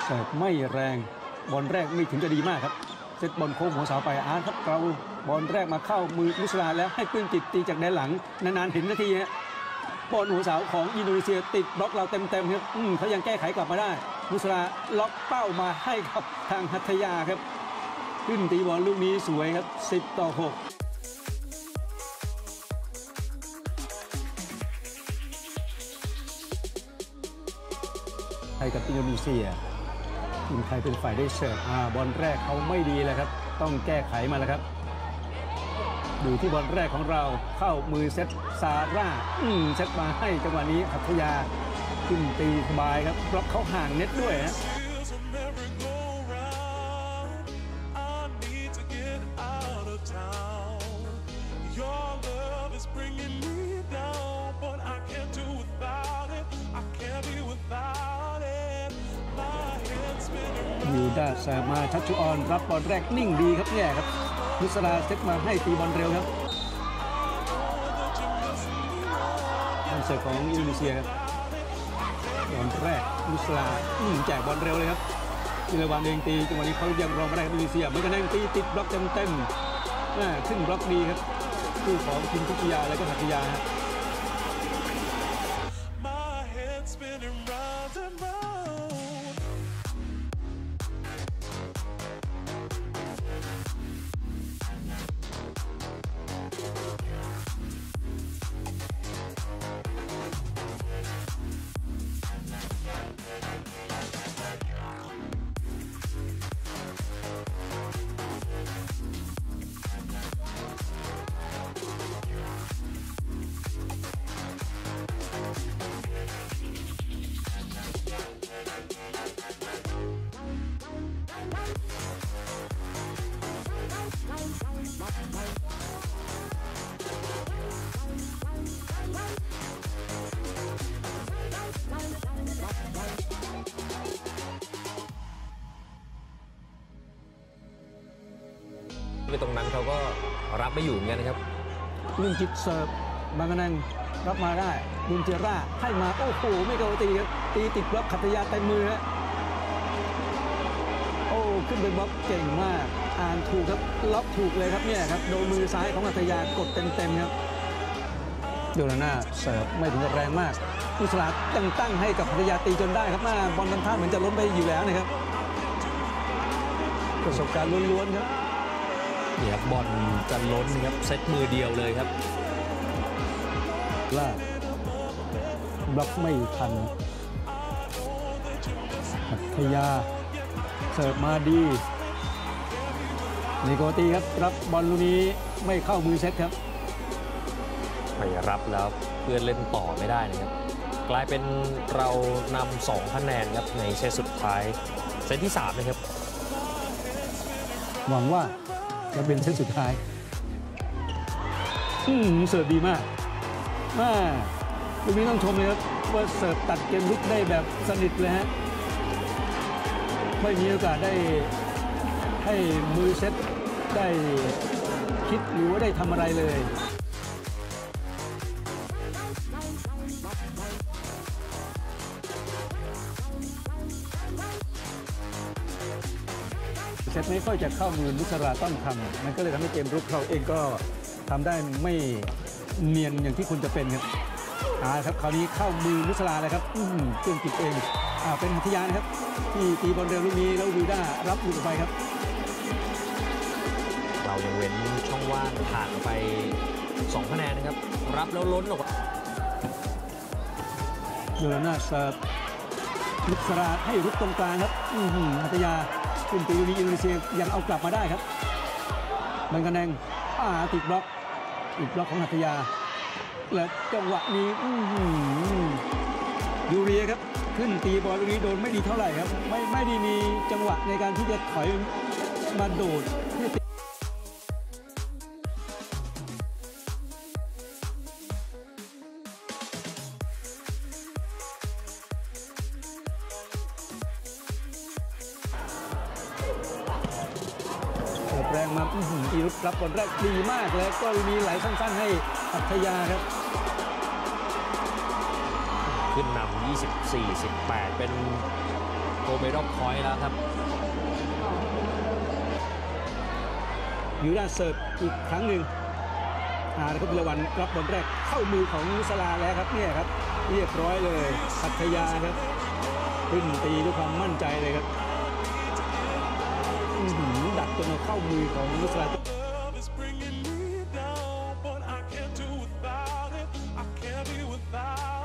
เสิร์ฟไม่แรงบอลแรกไม่ถึงจะดีมากครับเซตบอลโค้งหัวเสาไปอาร์ตครับเราบอลแรกมาเข้ามือนุสราแล้วให้ปื้นจิตตีจากแดนหลังนานๆเห็นนาทีฮะบอลหัวเสาของอินโดนีเซียติดบล็อกเราเต็มๆครับเขายังแก้ไขกลับมาได้นุสราล็อกเป้ามาให้กับทางหัตถยาครับขึ้นตีบอลลูกนี้สวยครับ10-6ให้กับอินโดนีเซียทีมไทยเป็นฝ่ายได้เสิร์ฟบอลแรกเขาไม่ดีเลยครับต้องแก้ไขมาแล้วครับดูที่บอลแรกของเราเข้ามือเซตซาร่าเซตมาให้จังหวะนี้หัตถยาขึ้นตีสบายครับบล็อกเขาห่างเน็ตด้วยฮะยูดาสามาชัชชุออนรับบอลแรกนิ่งดีครับเนี่ยครับนุสราเซตมาให้ตีบอลเร็วครับทางเสิร์ฟของอินโดนีเซียครับบอลแรกนุสราแจกบอลเร็วเลยครับอิเลวานเองตีจังหวะนี้เขายังรองไม่ได้อินโดนีเซียไม่กระนั่งตีติดบล็อกเต็มขึ้นบล็อกดีครับคู่ของทีมพิทยาและก็หัตถยาไปตรงนั้นเขาก็รับไม่อยู่เหมือนกันนะครับลุงจิตเสิร์ฟบางกะนังรับมาได้ลุงเจร่าให้มาโอ้โหไม่เข้าตีครับตีติดบล็อกหัตถยาเต็มมือฮะโอ้ขึ้นไปบล็อกเก่งมากอ่านถูกครับล็อกถูกเลยครับเนี่ยครับโดนมือซ้ายของหัตถยากดเต็มครับโยนาน่าเสิร์ฟไม่ถึงกับแรงมากนุสราตั้งให้กับหัตถยาตีจนได้ครับบอลทำท่าเหมือนจะล้มไปอยู่แล้วนะครับประสบการณ์ล้วนๆครับเนี่ยครับบอลจะล้นครับเซตมือเดียวเลยครับล่าบล็อกไม่ทันหัตถยาเสิร์ฟมาดีนิโกตีครับรับบอลลูกนี้ไม่เข้ามือเซตครับไม่รับแล้วเพื่อนเล่นต่อไม่ได้นะครับกลายเป็นเรานำ2คะแนนครับในเซตสุดท้ายเซตที่3นะครับหวังว่าจะเป็นเซตสุดท้ายเสิร์ฟดีมากลูกนี้ต้องชมเลยครับว่าเสิร์ฟตัดเกมลุกได้แบบสนิทเลยฮะไม่มีโอกาสได้ให้มือเซตได้คิดหรือว่าได้ทำอะไรเลยเซตไม่ค่อยจะเข้ามือนุสราต้องทำมันก็เลยทำให้เกมรุกเราเองก็ทำได้ไม่เนียนอย่างที่ควรจะเป็นครับครับคราวนี้เข้ามือนุสราเลยครับเครื่องติดเองเป็นหัตถยานะครับที่ตีบอลเร็วลูกนี้แล้ววิวด้ารับหลุดไปครับเรายังเว้นช่องว่างผ่านไป2คะแนนนะครับรับแล้วล้นออกโยนาน่าเสิร์ฟนุสราให้รุกตรงกลางครับหัตถยาขึ้นตีลูกนี้อินโดนีเซียยังเอากลับมาได้ครับบางกะแนงติดบล็อกของหัตถยาและจังหวะนี้ยูเรียครับขึ้นตีบอลลูกนี้โดนไม่ดีเท่าไหร่ครับไม่ได้มีจังหวะในการที่จะถอยมาโดด แรงมาอีรุตรับบอลแรกดีมากแล้วก็มีไหลสั้นๆให้อัธยาครับขึ้นนำ24-18เป็นโกเมดอฟพอยต์แล้วครับยูราเสิร์ฟอีกครั้งหนึ่งนะครับพิรวันรับบอลแรกเข้ามือของนุสลาแล้วครับเนี่ยครับเรียบร้อยเลยปัทยาครับขึ้นตีด้วยความมั่นใจเลยครับดักจนเอาเข้ามือของนุสลา It's bringing me down, but I can't do without it. I can't be without